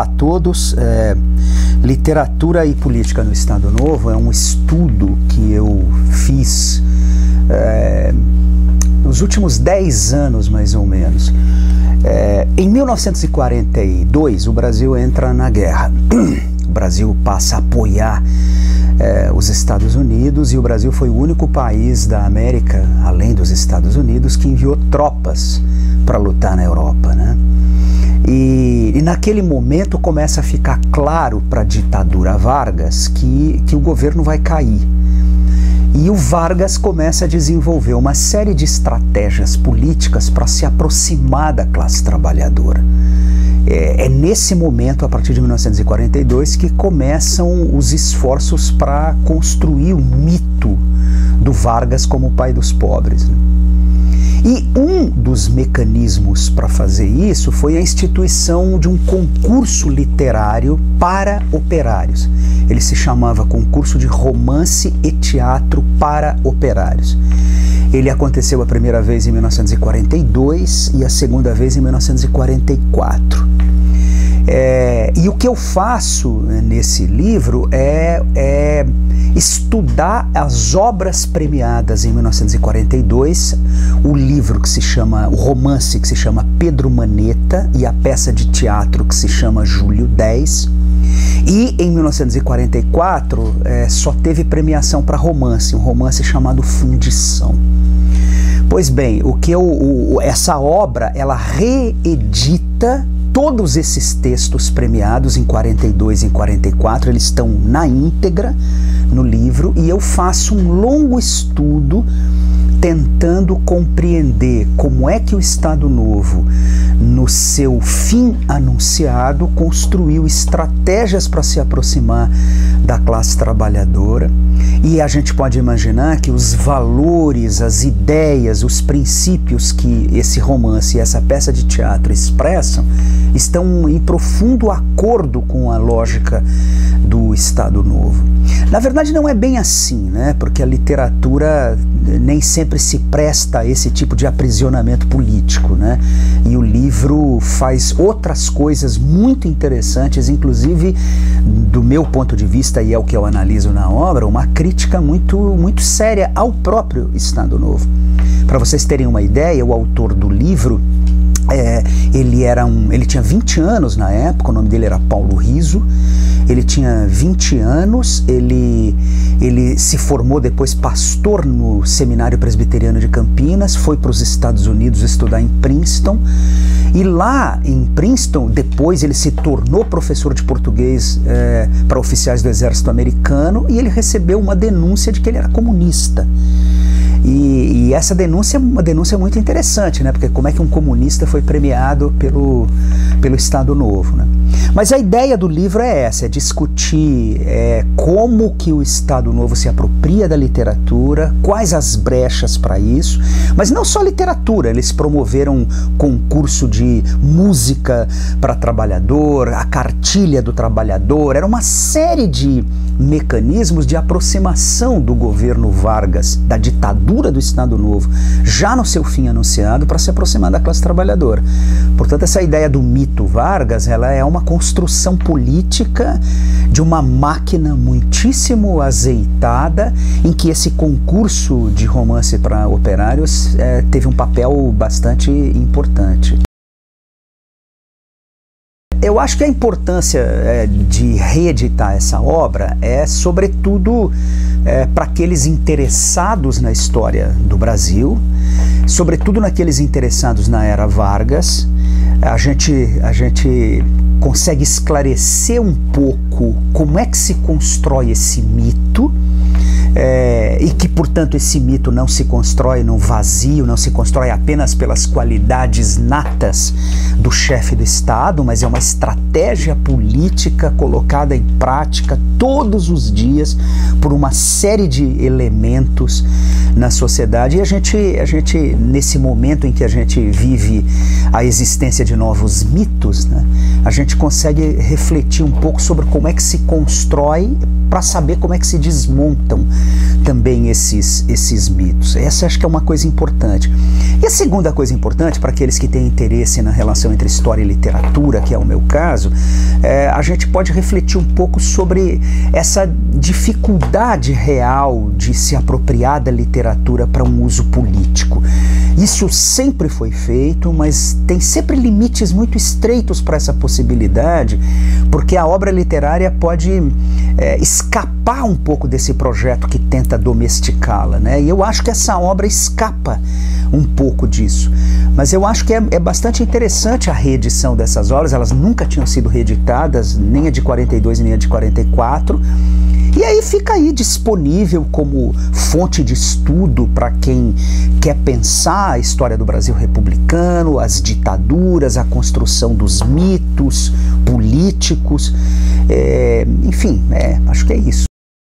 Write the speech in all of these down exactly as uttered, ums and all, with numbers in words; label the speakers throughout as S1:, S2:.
S1: a todos. É, literatura e política no Estado Novo é um estudo que eu fiz é, nos últimos dez anos, mais ou menos. É, em mil novecentos e quarenta e dois, o Brasil entra na guerra. O Brasil passa a apoiar é, os Estados Unidos, e o Brasil foi o único país da América, além dos Estados Unidos, que enviou tropas para lutar na Europa, né? E, e naquele momento começa a ficar claro para a ditadura Vargas que, que o governo vai cair. E o Vargas começa a desenvolver uma série de estratégias políticas para se aproximar da classe trabalhadora. É, é nesse momento, a partir de mil novecentos e quarenta e dois, que começam os esforços para construir o mito do Vargas como o pai dos pobres, né? E um dos mecanismos para fazer isso foi a instituição de um concurso literário para operários. Ele se chamava Concurso de Romance e Teatro para Operários. Ele aconteceu a primeira vez em mil novecentos e quarenta e dois e a segunda vez em mil novecentos e quarenta e quatro. É, e o que eu faço nesse livro é, é estudar as obras premiadas em mil novecentos e quarenta e dois, o livro que se chama, o romance que se chama Pedro Maneta e a peça de teatro que se chama Júlio dez. E em mil novecentos e quarenta e quatro é, só teve premiação para romance, um romance chamado Fundição. Pois bem, o que eu, o, essa obra, ela reedita todos esses textos premiados em quarenta e dois e em quarenta e quatro, eles estão na íntegra no livro, e eu faço um longo estudo tentando compreender como é que o Estado Novo, no seu fim anunciado, construiu estratégias para se aproximar da classe trabalhadora. E a gente pode imaginar que os valores, as ideias, os princípios que esse romance e essa peça de teatro expressam estão em profundo acordo com a lógica do Estado Novo. Na verdade não é bem assim, né? Porque a literatura nem sempre se presta a esse tipo de aprisionamento político, né? E o livro faz outras coisas muito interessantes, inclusive do meu ponto de vista, e é o que eu analiso na obra, uma crítica muito, muito séria ao próprio Estado Novo. Para vocês terem uma ideia, o autor do livro, É, ele, era um, ele tinha vinte anos na época, o nome dele era Paulo Riso, ele tinha vinte anos, ele, ele se formou depois pastor no Seminário Presbiteriano de Campinas, foi para os Estados Unidos estudar em Princeton, e lá em Princeton, depois ele se tornou professor de português é, para oficiais do Exército Americano, e ele recebeu uma denúncia de que ele era comunista. E, e essa denúncia é uma denúncia muito interessante, né? Porque como é que um comunista foi premiado pelo, pelo Estado Novo, né? Mas a ideia do livro é essa, é discutir é, como que o Estado Novo se apropria da literatura, quais as brechas para isso, mas não só literatura, eles promoveram um concurso de música para trabalhador, a cartilha do trabalhador, era uma série de mecanismos de aproximação do governo Vargas, da ditadura do Estado Novo, já no seu fim anunciado, para se aproximar da classe trabalhadora. Portanto, essa ideia do mito Vargas, ela é uma construção política de uma máquina muitíssimo azeitada, em que esse concurso de romance para operários é, teve um papel bastante importante. Eu acho que a importância é, de reeditar essa obra é, sobretudo, é, para aqueles interessados na história do Brasil, sobretudo naqueles interessados na era Vargas. A gente, a gente consegue esclarecer um pouco como é que se constrói esse mito, É, e que, portanto, esse mito não se constrói no vazio, não se constrói apenas pelas qualidades natas do chefe do Estado, mas é uma estratégia política colocada em prática todos os dias por uma série de elementos na sociedade. E a gente, a gente, nesse momento em que a gente vive a existência de novos mitos, né, a gente consegue refletir um pouco sobre como é que se constrói para saber como é que se desmontam também esses, esses mitos. Essa acho que é uma coisa importante. E a segunda coisa importante, para aqueles que têm interesse na relação entre história e literatura, que é o meu caso, é, a gente pode refletir um pouco sobre essa dificuldade real de se apropriar da literatura para um uso político. Isso sempre foi feito, mas tem sempre limites muito estreitos para essa possibilidade, porque a obra literária pode é, escapar um pouco desse projeto que tenta domesticá-la, né? E eu acho que essa obra escapa um pouco disso. Mas eu acho que é, é bastante interessante a reedição dessas obras. Elas nunca tinham sido reeditadas, nem a de quarenta e dois nem a de quarenta e quatro. E aí fica aí disponível como fonte de estudo para quem quer pensar a história do Brasil republicano, as ditaduras, a construção dos mitos políticos, é, enfim, é, acho que é isso.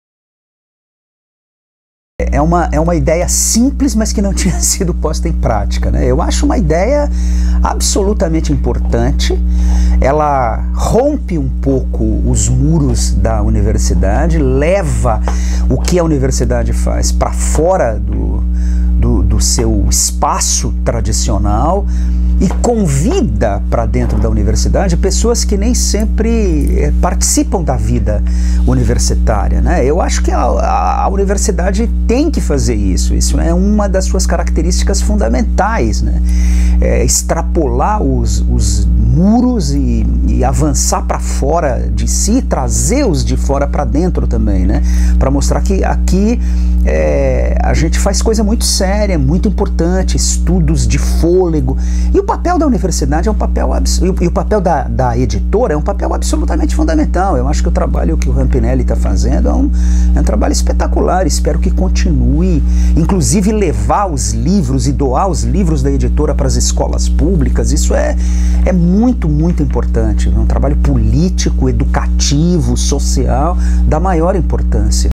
S1: É uma, é uma ideia simples, mas que não tinha sido posta em prática, né? Eu acho uma ideia absolutamente importante. Ela rompe um pouco os muros da universidade, leva o que a universidade faz para fora do, do, do seu espaço tradicional e convida para dentro da universidade pessoas que nem sempre eh, participam da vida universitária, né? Eu acho que a, a, a universidade tem que fazer isso. Isso é uma das suas características fundamentais, né? É, extrapolar os, os muros e, e avançar para fora de si, trazer-os de fora para dentro também, né? Para mostrar que aqui é, a gente faz coisa muito séria, muito importante, estudos de fôlego. E o papel da universidade é um papel e o papel da, da editora é um papel absolutamente fundamental. Eu acho que o trabalho que o Rampinelli está fazendo é um, é um trabalho espetacular. Espero que continue, inclusive levar os livros e doar os livros da editora para as escolas públicas. Isso é, é muito, muito importante. É um trabalho político, educativo, social, da maior importância.